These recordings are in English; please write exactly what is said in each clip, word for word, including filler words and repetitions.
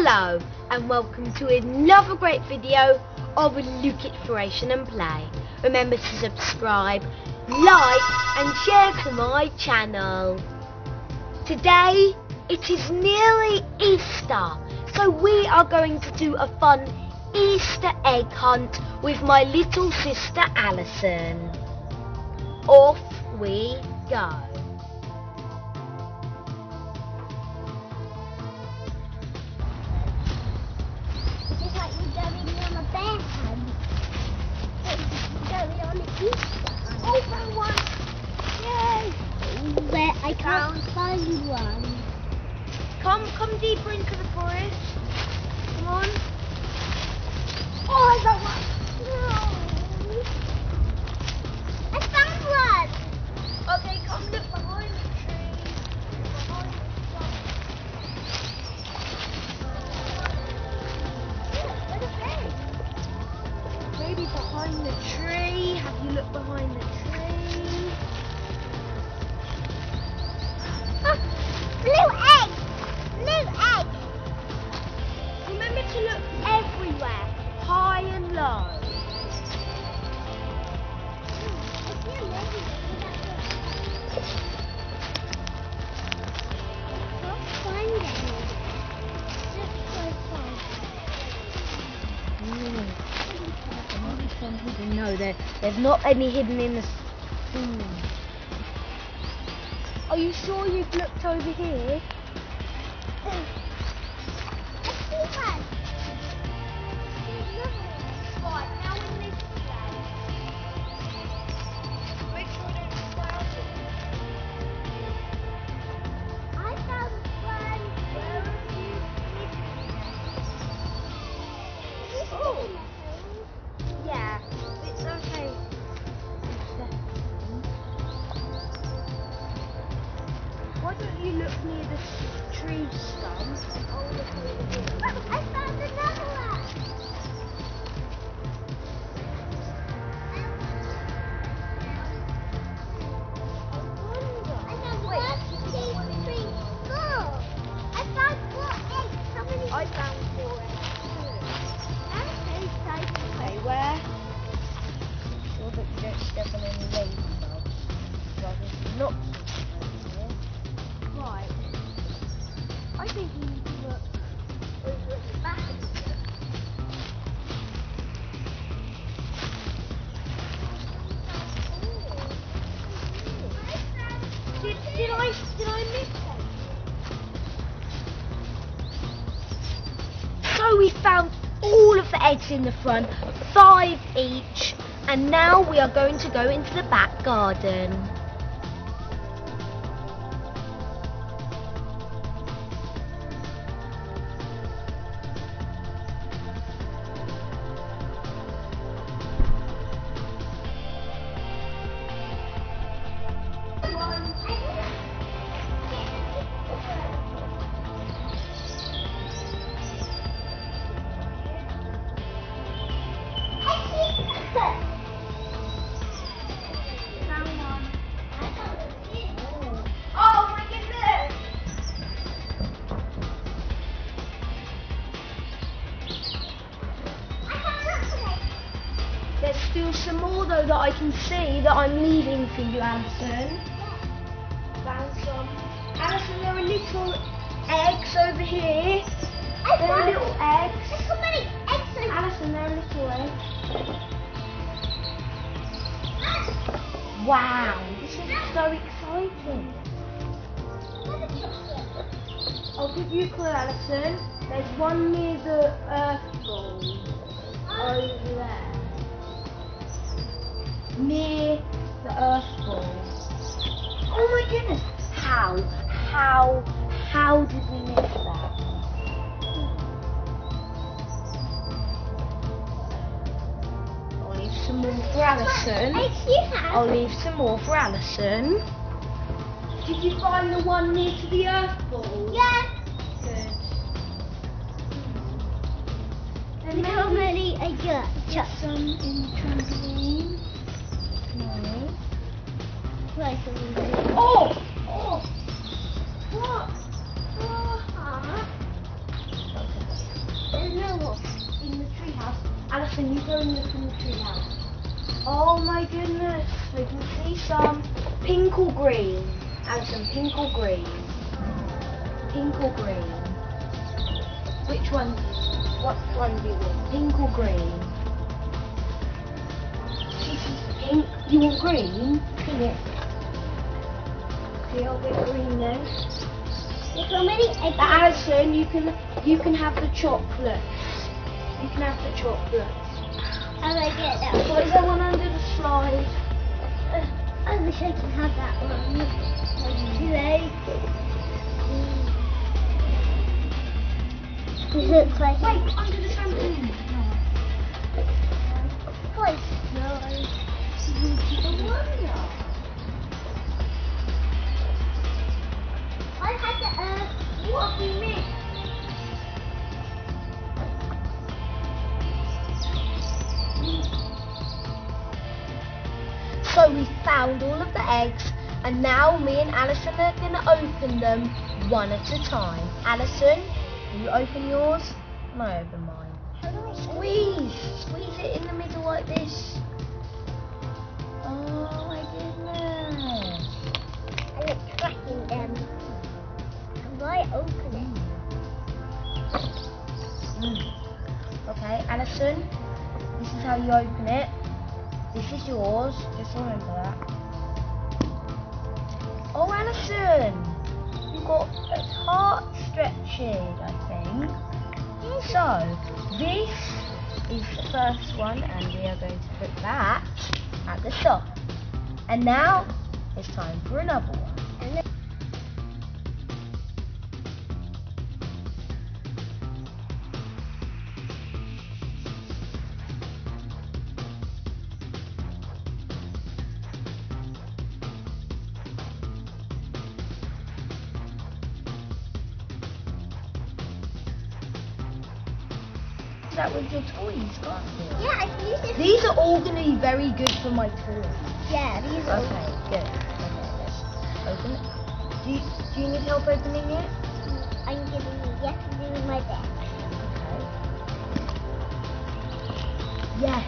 Hello and welcome to another great video of Luke Exploration and Play. Remember to subscribe, like and share to my channel. Today it is nearly Easter, so we are going to do a fun Easter egg hunt with my little sister Allison. Off we go. Open one! Yay! But I can't find one. Come, come deeper into the forest. Come on. Oh, I got one! No! I found one! Okay, come look behind the tree. Behind the tree. Maybe behind the tree. Have you looked behind the tree? Oh, blue egg! Blue egg! Remember to look everywhere, high and low. No, there, there's not any hidden in the... Hmm. Are you sure you've looked over here? Right, now in this place. Make sure I don't splash it. I found one. Where are you? Oh. Yeah, it's okay. Why don't you look near the s- tree stump? I'll look over here. Oh, I found another one. I found one, two, three, four. I found four eggs. How many? I found four eggs I'm so excited. too. Okay, where? Make sure that you don't step on any ladybugs. Well, there's lots of them here. Right. I think we need to look over at the back of the book. Did, did I did I miss them? So we found all of the eggs in the front, five each, and now we are going to go into the back garden. Oh my goodness! There's still some more though that I can see that I'm leaving for you, Allison. Found some. Allison, there are little eggs over here. There are little eggs. Look how many eggs I Allison, there are little eggs. Wow, this is so exciting. I'll give you a clue, Allison. There's one near the earth ball over there. Near the earth ball. Oh my goodness! How? How? How did we miss that? I'll leave some more for Allison. eggs you have. I'll leave some more for Allison. Did you find the one near to the earth ball? Yeah. Good. And Look how maybe many I got. get some in the trampoline. No. Right, so we do. Oh! Oh! What? Oh, huh? treehouse. Allison, you go and look in the treehouse. Oh my goodness, I can see some pink or green. Allison, pink or green? Pink or green? Which one? What one do you want? Pink or green? This is pink. You want green? Yeah. Okay, I'll get green then. There's so many eggs. Allison, you can you can have the chocolates. You can have the chocolates. How do I get that What one? is that one under the slide? Uh, I wish I could have that one. Like two eggs. It looks like Wait, under the trampoline. Voice. No, I I had to uh what we missed. So we found all of the eggs, and now me and Allison are going to open them one at a time. Allison, will you open yours? And I open mine. How do I Squeeze! Squeeze it in the middle like this. Oh my goodness. I look tracking them. How do I open it? Mm. Okay, Allison, this is how you open it. This is yours, just remember that. Oh, Allison, you got a heart stretching, I think. So, this is the first one, and we are going to put that at the top. And now, it's time for another one. And then That with your toys, can't you? yeah, I can use this. These are all going to be very good for my toys. Yeah, these are. Okay, good. Okay, let's open it. Do you, do you need help opening it? I'm giving you yes to do my best. Okay. Yes!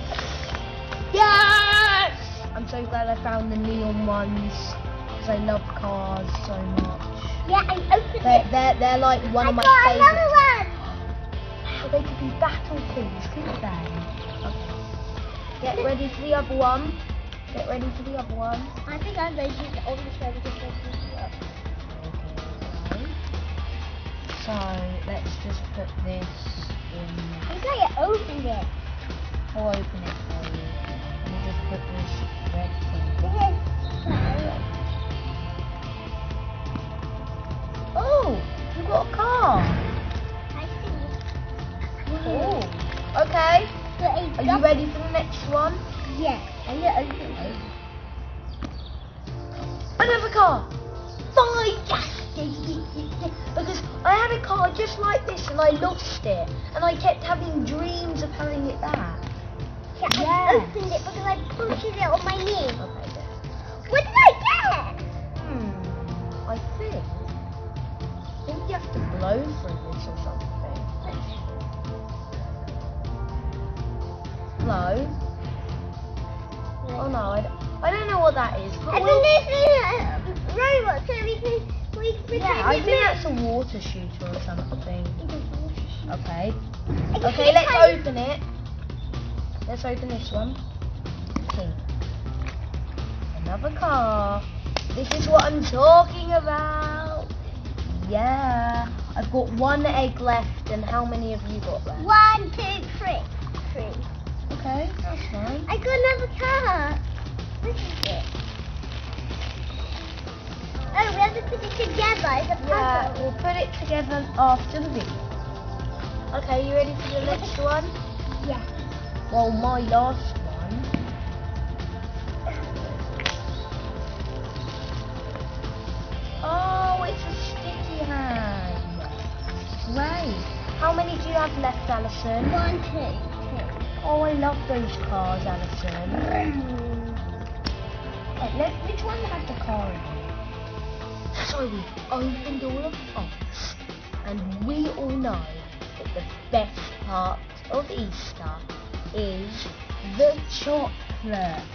Yes! I'm so glad I found the neon ones, because I love cars so much. Yeah, I opened They're, it. they're, they're like one I of my got favourites. another one. Wow, they could be battle things, couldn't they? Okay. Get ready for the other one. Get ready for the other one. I think I'm going to use the oldest one because this up. Okay. So let's just put this in. I'm going to open it. I'll open it for you. Let me just put this red thing. This Oh, you got a car. I see. Oh. Okay. So a Are you double- ready for the next one? Yeah, I'm going to open it. Another car. Fine. Yes. Yes, yes, yes, yes. Because I had a car just like this and I lost it, and I kept having dreams of having it back. Yeah, I Yes. opened it because I punched it on my knee. Okay, good. What did I get? Hmm. I think. I think you have to blow through this or something. Blow. Oh no, I don't, I don't know what that is. But And we'll- then this is a robot, so we can we can yeah, I think that's a water shooter or something. Okay. Okay, let's open it. Let's open this one. Pink. Another car. This is what I'm talking about. Yeah. I've got one egg left, and how many have you got left? One, two, three. Three. Okay, that's fine. I got another car. This is it. Oh, we have to put it together as a puzzle. Yeah, we'll put it together after the video. Okay, you ready for the next one? Yeah. Well, my last one. Oh, it's a sticky hand. Great. How many do you have left, Allison? One, two, two. Oh, I love those cars, Allison. Right, let, which one had the car in it? So we opened all of the box, and we all know that the best part of Easter is the chocolates.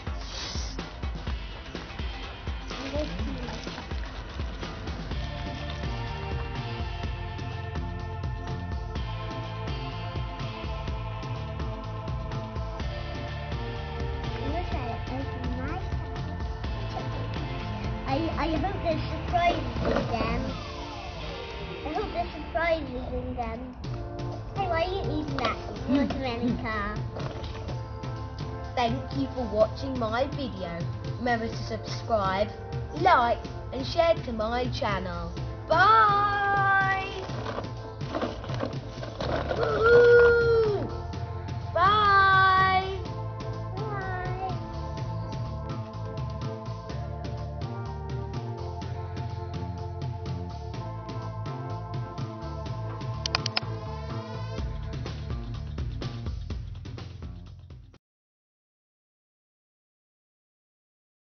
I, I hope there's surprises in them. I hope there's surprises in them. Hey, why are you eating that? Not a any car. Thank you for watching my video. Remember to subscribe, like and share to my channel. Bye!